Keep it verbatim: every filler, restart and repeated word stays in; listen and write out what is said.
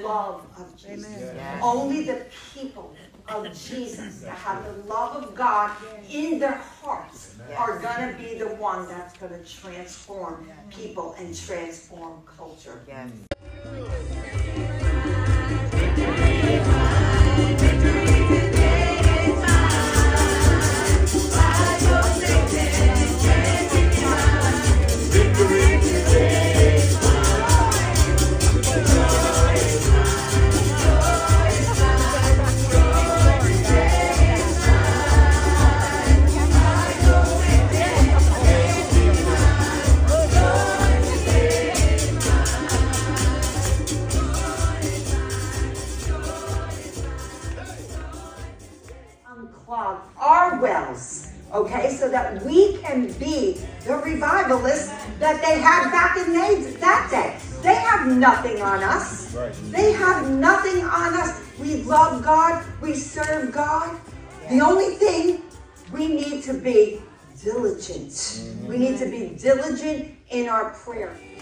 love of Jesus. Yes. Only the people of Jesus that have the love of God in their hearts are going to be the one that's going to transform people and transform culture. Yes. Unclog our wells, okay, so that we can be the revivalists that they had back in they, that day. They have nothing on us. Right. They have nothing on us. We love God. We serve God. The only thing, we need to be diligent. Mm-hmm. We need to be diligent in our prayer.